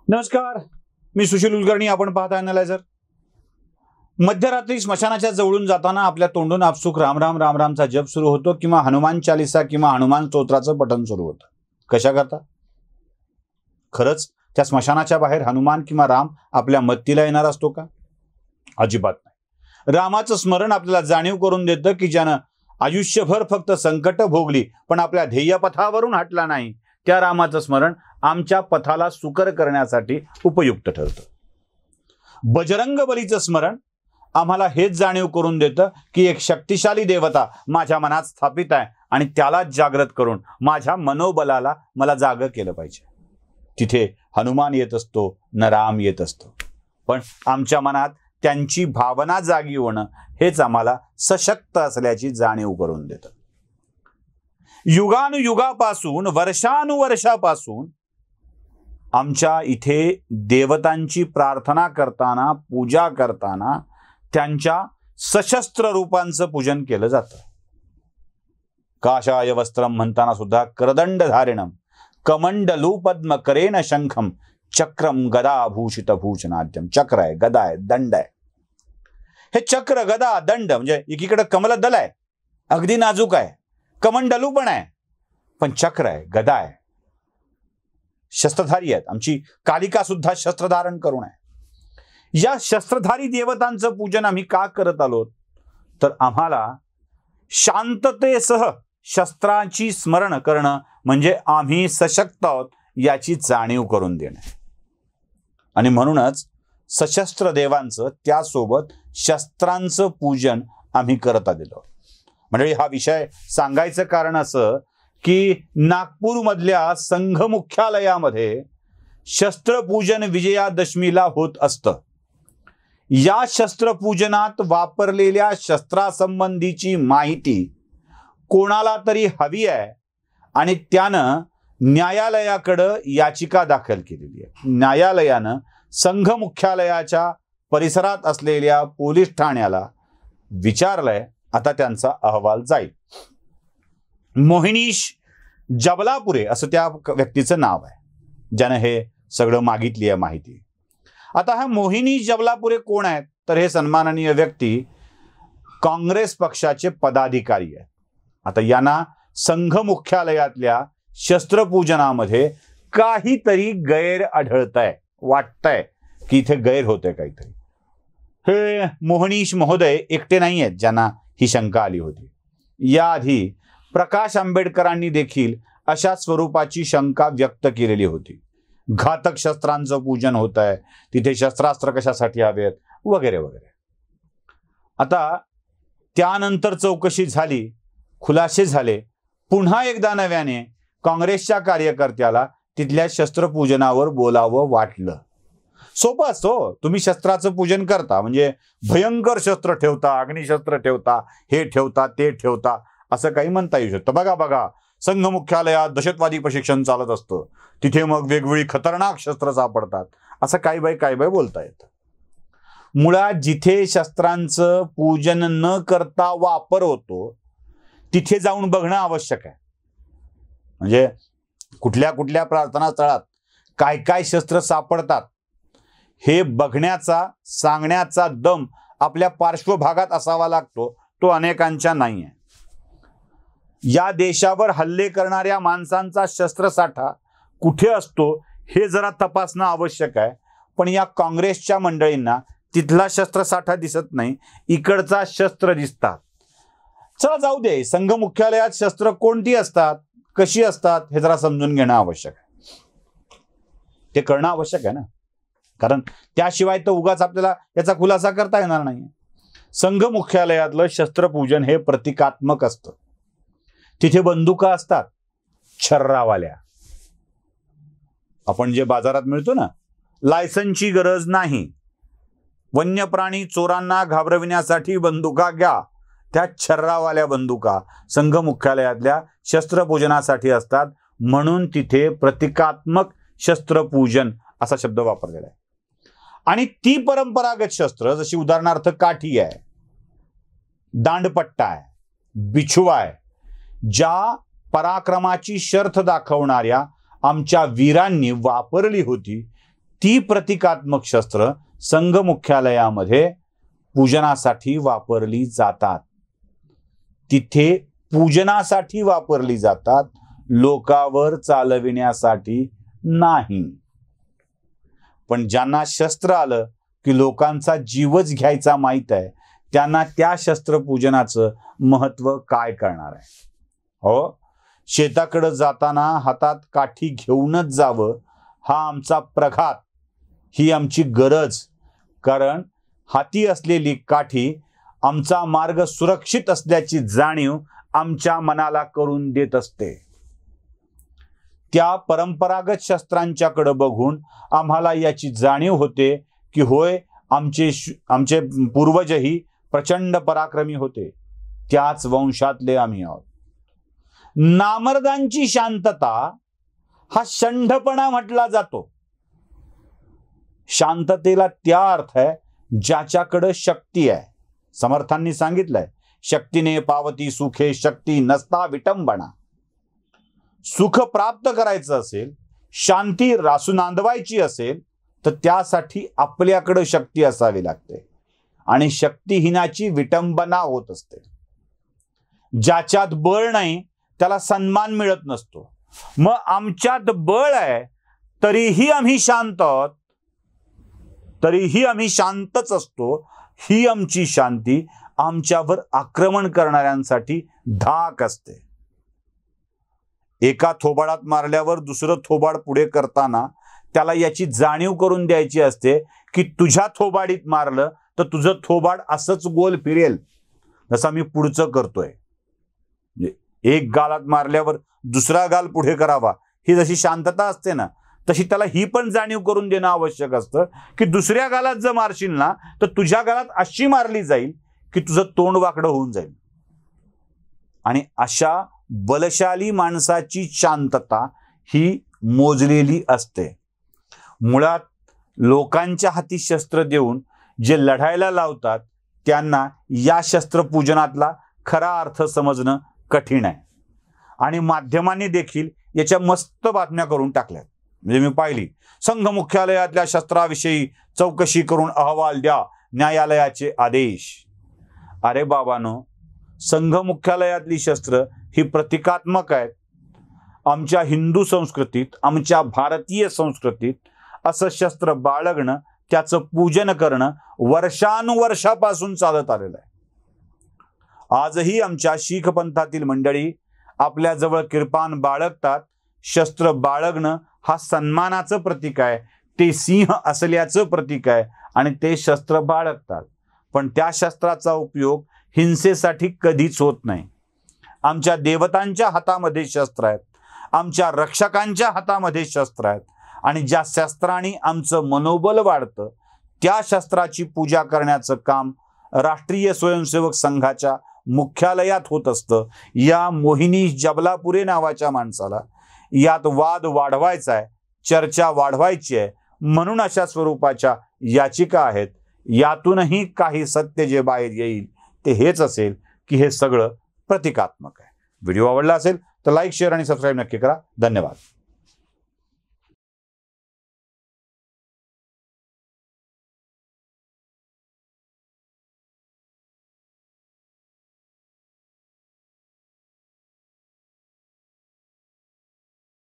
नमस्कार, मी सुशील कुलकर्णी. आपण पाहता अॅनालायझर. मध्यरात्री स्मशानाच्या जवळून जाताना आपल्या तोंडून आपसुक राम राम राम रामचा जप सुरू होतो किंवा हनुमान चालिसा किंवा हनुमान स्तोत्राचं पठण सुरू होतं. कशा करता? खरंच त्या स्मशानाच्या बाहेर हनुमान किंवा राम आपल्या मदतीला येणार असतो का? अजिबात नाही. रामाचं स्मरण आपल्याला जाणीव करून देतं की ज्यानं आयुष्यभर फक्त संकट भोगली पण आपल्या ध्येयपथावरून हटला नाही, त्या रामाचं स्मरण आमच्या पथाला सुकर करण्यासाठी उपयुक्त ठरतं. बजरंग बलीचं स्मरण आम्हाला हेच जाणीव करून देतं की एक शक्तिशाली देवता माझ्या मनात स्थापित आहे आणि त्यालाच जागृत करून माझ्या मनोबलाला मला जागं केलं पाहिजे. तिथे हनुमान येत असतो न राम येत असतो, पण आमच्या मनात त्यांची भावना जागी होणं हेच आम्हाला सशक्त असल्याची जाणीव करून देतं. युगानुयुगापासून वर्षानुवर्षापासून आमच्या इथे देवतांची प्रार्थना करताना, पूजा करताना त्यांच्या सशस्त्र रूपांचं पूजन केलं जातं. काशाय वस्त्रम म्हणताना सुद्धा करदंड धारिणम कमंडलू पद्म करेन शंखम चक्रम गदा भूषित भूषणाद्यम. चक्र आहे, गदा आहे, दंड आहे. हे चक्र, गदा, दंड म्हणजे एकीकडे कमलदल आहे, अगदी नाजूक आहे, कमंडलू पण आहे, पण चक्र आहे, गदा आहे, शस्त्रधारी आहेत. आमची कालिका सुद्धा शस्त्र धारण करून आहे. या शस्त्रधारी देवतांचं पूजन आम्ही का करत आलो? तर आम्हाला शांततेसह शस्त्रांची स्मरण करणं म्हणजे आम्ही सशक्त आहोत याची जाणीव करून देणे. आणि म्हणूनच सशस्त्र देवांचं त्यासोबत शस्त्रांचं पूजन आम्ही करत आलेलो. म्हणजे हा विषय सांगायचं कारण असं की नागपूरमधल्या संघ मुख्यालयामध्ये शस्त्रपूजन विजयादशमीला होत असतं. या शस्त्रपूजनात वापरलेल्या शस्त्रासंबंधीची माहिती कोणाला तरी हवी आहे आणि त्यानं न्यायालयाकडं याचिका दाखल केलेली आहे. न्यायालयानं संघ मुख्यालयाच्या परिसरात असलेल्या पोलीस ठाण्याला विचारलंय. आता त्यांचा अहवाल जाईल. मोहिनीश जबलापुरे असं त्या व्यक्तीचं नाव आहे, ज्यानं हे सगळं मागितली आहे माहिती. आता हा मोहिनीश जबलापुरे कोण आहेत? तर हे सन्माननीय व्यक्ती काँग्रेस पक्षाचे पदाधिकारी आहेत. आता यांना संघ मुख्यालयातल्या शस्त्रपूजनामध्ये काहीतरी गैर आढळतंय, वाटतंय की इथे गैर होतंय काहीतरी. हे मोहनीश महोदय एकटे नाही आहेत ज्यांना ही शंका आली होती. याआधी प्रकाश आंबेडकरांनी देखील अशा स्वरूपाची शंका व्यक्त केलेली होती. घातक शस्त्रांचं पूजन होत आहे, तिथे शस्त्रास्त्र कशासाठी हवेत वगैरे वगैरे. आता त्यानंतर चौकशी झाली, खुलासे झाले. पुन्हा एकदा नव्याने काँग्रेसच्या कार्यकर्त्याला तिथल्या शस्त्रपूजनावर बोलावं वाटलं. सोपं असतो. तुम्ही शस्त्राचं पूजन करता म्हणजे भयंकर शस्त्र ठेवता, अग्निशस्त्र ठेवता, हे ठेवता, ते ठेवता, असं काही म्हणता येऊ शकतं. बघा संघ मुख्यालयात दहशतवादी प्रशिक्षण चालत असतं, तिथे मग वेगवेगळी खतरनाक शस्त्र सापडतात, असं काही बाई बोलता येतं. मुळात जिथे शस्त्रांचं पूजन न करता वापर होतो तिथे जाऊन बघणं आवश्यक आहे. म्हणजे कुठल्या कुठल्या प्रार्थना स्थळात काय काय शस्त्र सापडतात हे बघण्याचा, सांगण्याचा दम आपल्या पार्श्वभागात असावा लागतो. तो अनेकांच्या नाही आहे. या देशावर हल्ले करणाऱ्या माणसांचा शस्त्रसाठा कुठे असतो हे जरा तपासणं आवश्यक आहे. पण या काँग्रेसच्या मंडळींना तिथला शस्त्रसाठा दिसत नाही, इकडचा शस्त्र दिसतात. चला जाऊ दे, संघ मुख्यालयात शस्त्र कोणती असतात, कशी असतात हे जरा समजून घेणं आवश्यक आहे. ते करणं आवश्यक आहे ना, कारण त्याशिवाय तर उगाच आपल्याला याचा खुलासा करता येणार नाही. संघ मुख्यालयातलं शस्त्रपूजन हे प्रतिकात्मक असतं. तिथे बंदुका असतात, छर्रावाल्या. आपण जे बाजारात मिळतो ना, लायसनची गरज नाही. वन्यप्राणी चोरांना घाबरविण्यासाठी बंदुका घ्या, त्या छर्रावाल्या बंदुका संघ मुख्यालयातल्या शस्त्रपूजनासाठी असतात. म्हणून तिथे प्रतिकात्मक शस्त्रपूजन असा शब्द वापरलेला आहे. आणि ती परंपरागत शस्त्र जशी उदाहरणार्थ काठी आहे, दांडपट्टा आहे, बिछुआ आहे, ज्या पराक्रमाची शर्थ दाखवणाऱ्या आमच्या वीरांनी वापरली होती ती प्रतिकात्मक शस्त्र संघ मुख्यालयामध्ये पूजनासाठी वापरली जातात. तिथे पूजनासाठी वापरली जातात, लोकावर चालविण्यासाठी नाही. पण ज्यांना शस्त्र आलं की लोकांचा जीवच घ्यायचा माहित आहे, त्यांना त्या शस्त्रपूजनाचं महत्व काय करणार आहे? हो, शेताकडे जाताना हातात काठी घेऊनच जावं हा आमचा प्रघात, ही आमची गरज. कारण हाती असलेली काठी आमचा मार्ग सुरक्षित असल्याची जाणीव आमच्या मनाला करून देत असते. त्या परंपरागत शस्त्रांच्याकडे बघून आम्हाला याची जाणीव होते की होय, आमचे पूर्वजही प्रचंड पराक्रमी होते, त्याच वंशातले आम्ही आहोत. नामर्दांची शांतता हा शंढपणा म्हटला जातो. शांततेला त्या अर्थ आहे ज्याच्याकडे शक्ती आहे. समर्थांनी सांगितलंय, शक्तीने पावती सुखे, शक्ती नसता विटंबना. सुख प्राप्त करायचं असेल, शांती रासू नांदवायची असेल, तर त्यासाठी आपल्याकडे शक्ती असावी लागते आणि शक्तिहीनाची विटंबना होत असते. ज्याच्यात बळ नाही त्याला सन्मान मिळत नसतो. मग आमच्यात बळ आहे तरीही आम्ही शांत आहोत, तरीही आम्ही शांतच असतो. ही आमची शांती आमच्यावर आक्रमण करणाऱ्यांसाठी धाक असते. एका थोबाडात मारल्यावर दुसरं थोबाड पुढे करताना त्याला याची जाणीव करून द्यायची असते की तुझ्या थोबाडीत मारलं तर तुझं थोबाड असंच गोल फिरेल जसं मी पुढचं करतोय. एक गालात मारल्यावर दुसरा गाल पुढे करावा, ही जशी शांतता असते ना, तशी त्याला ही पण जाणीव करून देणं आवश्यक असतं की दुसऱ्या गालात जर मारशील ना तर तुझ्या गालात अशी मारली जाईल की तुझं तोंड वाकडं होऊन जाईल. आणि अशा बलशाली माणसाची शांतता ही मोजलेली असते. मुळात लोकांच्या हाती शस्त्र देऊन जे लढायला लावतात त्यांना या शस्त्रपूजनातला खरा अर्थ समजणं कठीण आहे. आणि माध्यमांनी देखील याच्या मस्त बातम्या करून टाकल्यात. म्हणजे मी पाहिली, संघ मुख्यालयातल्या शस्त्राविषयी चौकशी करून अहवाल द्या, न्यायालयाचे आदेश. अरे बाबानो, संघ मुख्यालयातली शस्त्र ही प्रतिकात्मक आहेत. आमच्या हिंदू संस्कृतीत, आमच्या भारतीय संस्कृतीत असं शस्त्र बाळगणं, त्याचं पूजन करणं वर्षानुवर्षापासून चालत आलेलं आहे. आजही आमच्या शीख पंथातील मंडळी आपल्याजवळ किर्पान बाळगतात. शस्त्र बाळगणं हा सन्मानाचं प्रतीक आहे, ते सिंह असल्याचं प्रतीक आहे आणि ते शस्त्र बाळगतात. पण त्या शस्त्राचा उपयोग हिंसेसाठी कधीच होत नाही. आमच्या देवतांच्या हातामध्ये शस्त्र आहेत, आमच्या रक्षकांच्या हातामध्ये शस्त्र आहेत आणि ज्या शस्त्राने आमचं मनोबल वाढतं त्या शस्त्राची पूजा करण्याचं काम राष्ट्रीय स्वयंसेवक संघाच्या मुख्यालयात होत असतं. या मोहिनी जबलापुरे नावाच्या माणसाला यात वाद वाढवायचा आहे, चर्चा वाढवायची आहे, म्हणून अशा स्वरूपाच्या याचिका आहेत. यातूनही काही सत्य जे बाहेर येईल ते हेच असेल की हे सगळं प्रतिकात्मक आहे. व्हिडिओ आवडला असेल तर लाईक, शेअर आणि सबस्क्राईब नक्की करा. धन्यवाद.